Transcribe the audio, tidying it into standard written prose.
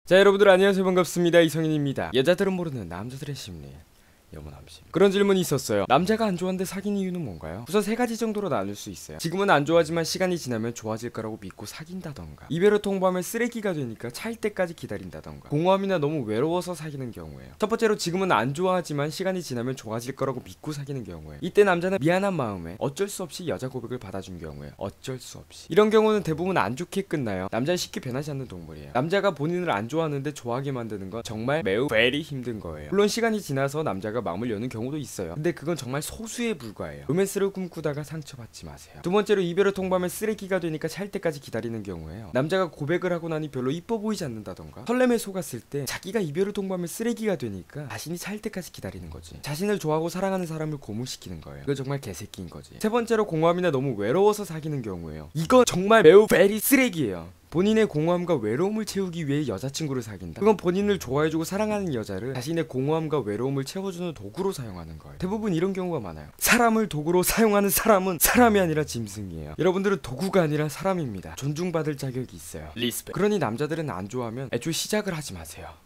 자, 여러분들 안녕하세요. 반갑습니다. 이성인입니다. 여자들은 모르는 남자들의 심리, 여무남심. 그런 질문이 있었어요. 남자가 안 좋아하는데 사귄 이유는 뭔가요? 우선 세 가지 정도로 나눌 수 있어요. 지금은 안 좋아하지만 시간이 지나면 좋아질 거라고 믿고 사귄다던가, 이별을 통보하면 쓰레기가 되니까 차일 때까지 기다린다던가, 공허함이나 너무 외로워서 사귀는 경우예요. 첫 번째로 지금은 안 좋아하지만 시간이 지나면 좋아질 거라고 믿고 사귀는 경우예요. 이때 남자는 미안한 마음에 어쩔 수 없이 여자 고백을 받아준 경우예요. 어쩔 수 없이. 이런 경우는 대부분 안 좋게 끝나요. 남자는 쉽게 변하지 않는 동물이에요. 남자가 본인을 안 좋아하는데 좋아하게 만드는 건 정말 매우 very 힘든 거예요. 물론 시간이 지나서 남자가 마음을 여는 경우도 있어요. 근데 그건 정말 소수에 불과해요. 로맨스를 꿈꾸다가 상처받지 마세요. 두 번째로 이별을 통보하면 쓰레기가 되니까 찰 때까지 기다리는 경우예요. 남자가 고백을 하고 나니 별로 이뻐 보이지 않는다던가, 설렘에 속았을 때 자기가 이별을 통보하면 쓰레기가 되니까 자신이 찰 때까지 기다리는 거지. 자신을 좋아하고 사랑하는 사람을 고무시키는 거예요. 이거 정말 개새끼인 거지. 세 번째로 공허함이나 너무 외로워서 사귀는 경우예요. 이거 정말 매우 very 쓰레기예요. 본인의 공허함과 외로움을 채우기 위해 여자친구를 사귄다. 그건 본인을 좋아해주고 사랑하는 여자를 자신의 공허함과 외로움을 채워주는 도구로 사용하는 거예요. 대부분 이런 경우가 많아요. 사람을 도구로 사용하는 사람은 사람이 아니라 짐승이에요. 여러분들은 도구가 아니라 사람입니다. 존중받을 자격이 있어요. 리스펙. 그러니 남자들은 안 좋아하면 애초에 시작을 하지 마세요.